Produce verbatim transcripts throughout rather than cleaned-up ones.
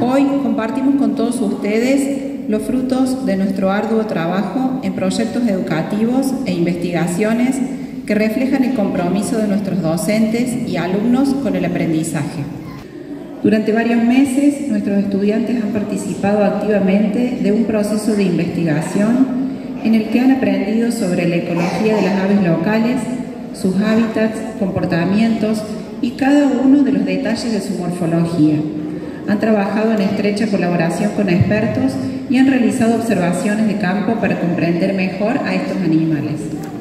Hoy compartimos con todos ustedes los frutos de nuestro arduo trabajo en proyectos educativos e investigaciones que reflejan el compromiso de nuestros docentes y alumnos con el aprendizaje. Durante varios meses, nuestros estudiantes han participado activamente de un proceso de investigación en el que han aprendido sobre la ecología de las aves locales, sus hábitats, comportamientos y cada uno de los detalles de su morfología. Han trabajado en estrecha colaboración con expertos y han realizado observaciones de campo para comprender mejor a estos animales.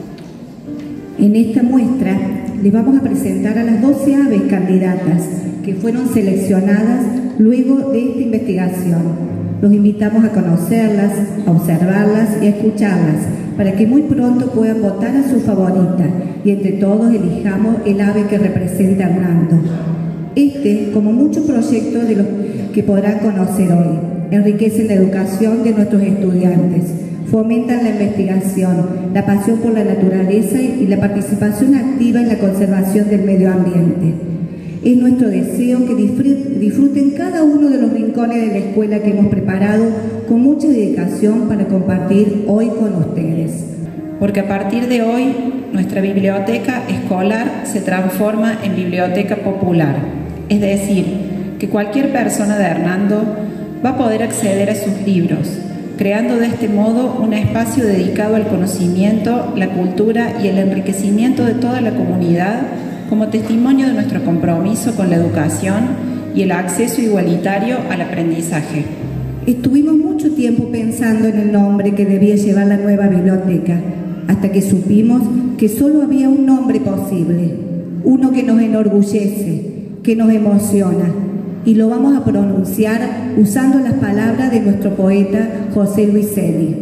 En esta muestra les vamos a presentar a las doce aves candidatas que fueron seleccionadas luego de esta investigación. Los invitamos a conocerlas, a observarlas y a escucharlas para que muy pronto puedan votar a su favorita y entre todos elijamos el ave que representa a Hernando. Este, como muchos proyectos de los que podrán conocer hoy, enriquecen la educación de nuestros estudiantes, fomentan la investigación, la pasión por la naturaleza y la participación activa en la conservación del medio ambiente. Es nuestro deseo que disfruten cada uno de los rincones de la escuela que hemos preparado con mucha dedicación para compartir hoy con ustedes. Porque a partir de hoy, nuestra biblioteca escolar se transforma en biblioteca popular, es decir, que cualquier persona de Hernando va a poder acceder a sus libros, creando de este modo un espacio dedicado al conocimiento, la cultura y el enriquecimiento de toda la comunidad como testimonio de nuestro compromiso con la educación y el acceso igualitario al aprendizaje. Estuvimos mucho tiempo pensando en el nombre que debía llevar la nueva biblioteca, hasta que supimos que solo había un nombre posible, uno que nos enorgullece, que nos emociona, y lo vamos a pronunciar usando las palabras de nuestro poeta José Luis Celi.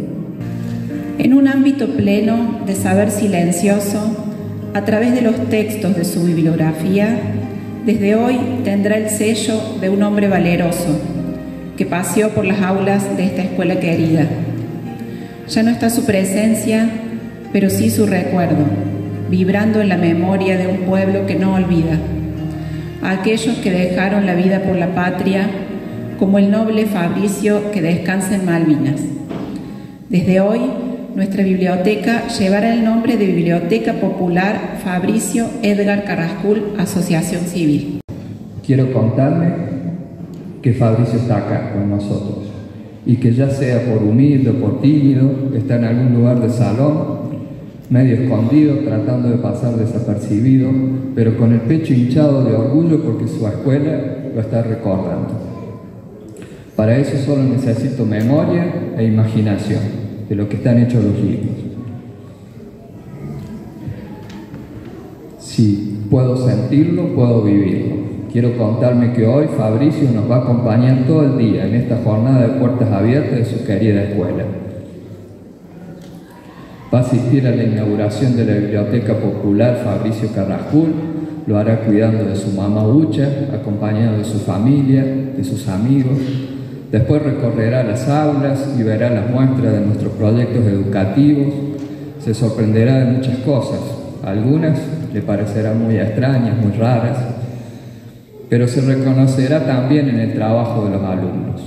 En un ámbito pleno de saber silencioso, a través de los textos de su bibliografía, desde hoy tendrá el sello de un hombre valeroso que paseó por las aulas de esta escuela querida. Ya no está su presencia, pero sí su recuerdo, vibrando en la memoria de un pueblo que no olvida, a aquellos que dejaron la vida por la patria, como el noble Fabricio que descansa en Malvinas. Desde hoy, nuestra biblioteca llevará el nombre de Biblioteca Popular Fabricio Edgar Carrascul, Asociación Civil. Quiero contarle que Fabricio está acá con nosotros y que ya sea por humilde o por tímido, está en algún lugar del salón, medio escondido, tratando de pasar desapercibido, pero con el pecho hinchado de orgullo porque su escuela lo está recordando. Para eso solo necesito memoria e imaginación de lo que están hechos los libros. Si puedo sentirlo, puedo vivirlo. Quiero contarme que hoy Fabricio nos va a acompañar todo el día en esta jornada de puertas abiertas de su querida escuela. Va a asistir a la inauguración de la Biblioteca Popular Fabricio Carrascul, lo hará cuidando de su mamá Ucha, acompañado de su familia, de sus amigos. Después recorrerá las aulas y verá las muestras de nuestros proyectos educativos. Se sorprenderá de muchas cosas, algunas le parecerán muy extrañas, muy raras, pero se reconocerá también en el trabajo de los alumnos.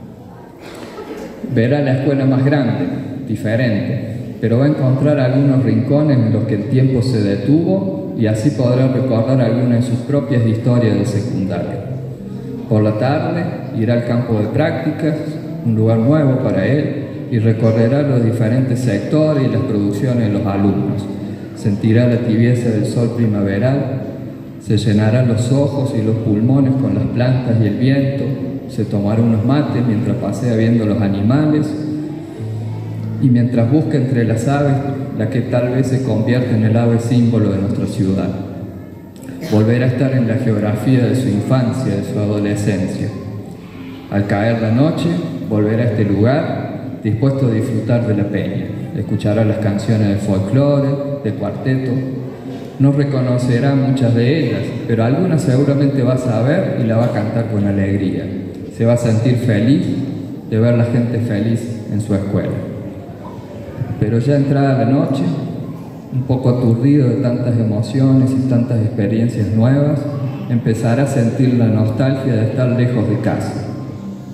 Verá la escuela más grande, diferente, pero va a encontrar algunos rincones en los que el tiempo se detuvo y así podrá recordar algunas de sus propias historias de secundaria. Por la tarde irá al campo de prácticas, un lugar nuevo para él, y recorrerá los diferentes sectores y las producciones de los alumnos. Sentirá la tibieza del sol primaveral, se llenará los ojos y los pulmones con las plantas y el viento, se tomará unos mates mientras pasea viendo los animales, y mientras busca entre las aves la que tal vez se convierta en el ave símbolo de nuestra ciudad. Volverá a estar en la geografía de su infancia, de su adolescencia. Al caer la noche, volverá a este lugar, dispuesto a disfrutar de la peña. Escuchará las canciones de folclore, de cuarteto. No reconocerá muchas de ellas, pero algunas seguramente va a saber y la va a cantar con alegría. Se va a sentir feliz de ver a la gente feliz en su escuela. Pero ya entrada la noche, un poco aturdido de tantas emociones y tantas experiencias nuevas, empezará a sentir la nostalgia de estar lejos de casa.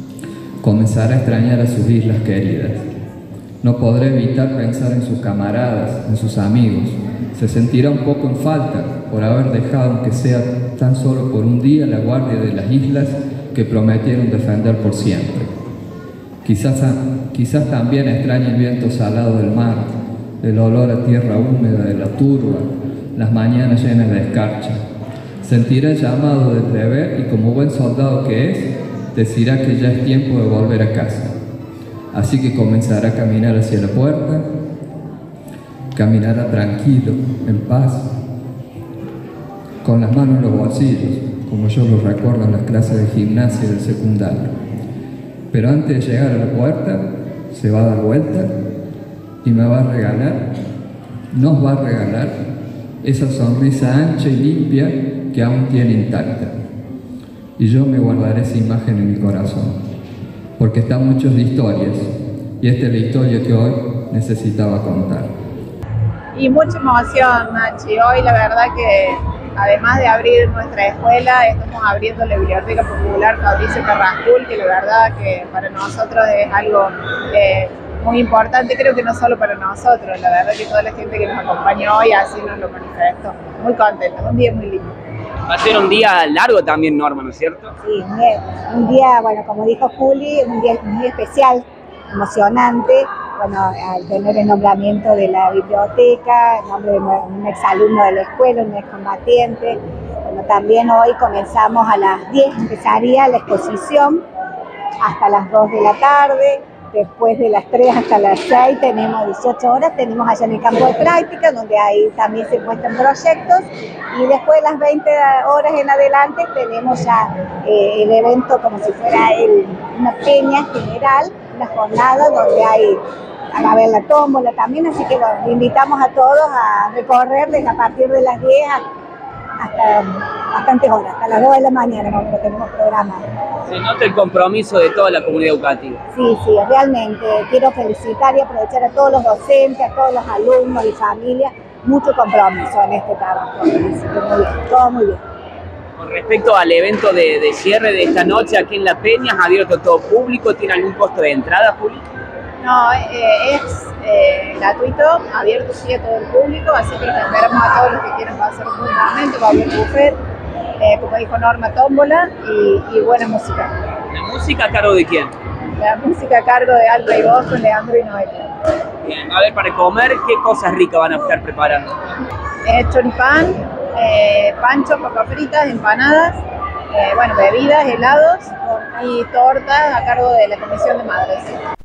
Comenzará a extrañar a sus islas queridas. No podrá evitar pensar en sus camaradas, en sus amigos. Se sentirá un poco en falta por haber dejado, aunque sea tan solo por un día, la guardia de las islas que prometieron defender por siempre. Quizás, quizás también extrañe el viento salado del mar, el olor a tierra húmeda de la turba, las mañanas llenas de escarcha. Sentirá el llamado del deber y, como buen soldado que es, decirá que ya es tiempo de volver a casa. Así que comenzará a caminar hacia la puerta, caminará tranquilo, en paz, con las manos en los bolsillos, como yo lo recuerdo en las clases de gimnasia del secundario. Pero antes de llegar a la puerta, se va a dar vuelta y me va a regalar, nos va a regalar, esa sonrisa ancha y limpia que aún tiene intacta. Y yo me guardaré esa imagen en mi corazón, porque están muchos de historias, y esta es la historia que hoy necesitaba contar. Y mucha emoción, Nachi. Hoy la verdad que, además de abrir nuestra escuela, estamos abriendo la Biblioteca Popular Fabricio Carrascoy, que la verdad que para nosotros es algo eh, muy importante, creo que no solo para nosotros, la verdad que toda la gente que nos acompañó hoy así nos lo manifestó. Muy contenta, un día muy lindo. Va a ser un día largo también, Norma, ¿no es cierto? Sí, un día, un día, bueno, como dijo Juli, un día muy especial, emocionante, bueno, al tener el nombramiento de la biblioteca, el nombre de un exalumno de la escuela, un excombatiente. Bueno, también hoy comenzamos a las diez, empezaría la exposición hasta las dos de la tarde. Después de las tres hasta las seis tenemos dieciocho horas, tenemos allá en el campo de práctica, donde ahí también se muestran proyectos, y después de las veinte horas en adelante tenemos ya eh, el evento como si fuera el, una peña general, una jornada donde hay, a ver la tómbola también, así que los invitamos a todos a recorrer desde a partir de las diez hasta bastantes horas, hasta las dos de la mañana, como lo tenemos programado. Se nota el compromiso de toda la comunidad educativa. Sí, sí, realmente quiero felicitar y aprovechar a todos los docentes, a todos los alumnos y familias, mucho compromiso en este trabajo, así que muy bien, todo muy bien. Con respecto al evento de, de cierre de esta noche aquí en La Peña, ¿es abierto a todo público? ¿Tiene algún costo de entrada, Juli? No, eh, es eh, gratuito, abierto sí a todo el público, así que los esperamos a todos los que quieran pasar un buen momento, va a haber buffet, eh, como dijo Norma, tómbola y, y buena música. ¿La música a cargo de quién? La música a cargo de Alba y Voz con Leandro y Noelia. Bien, a ver, para comer, ¿qué cosas ricas van a estar preparando? Eh, choripán, eh, pancho, papas fritas, empanadas, eh, bueno, bebidas, helados y tortas a cargo de la Comisión de Madres.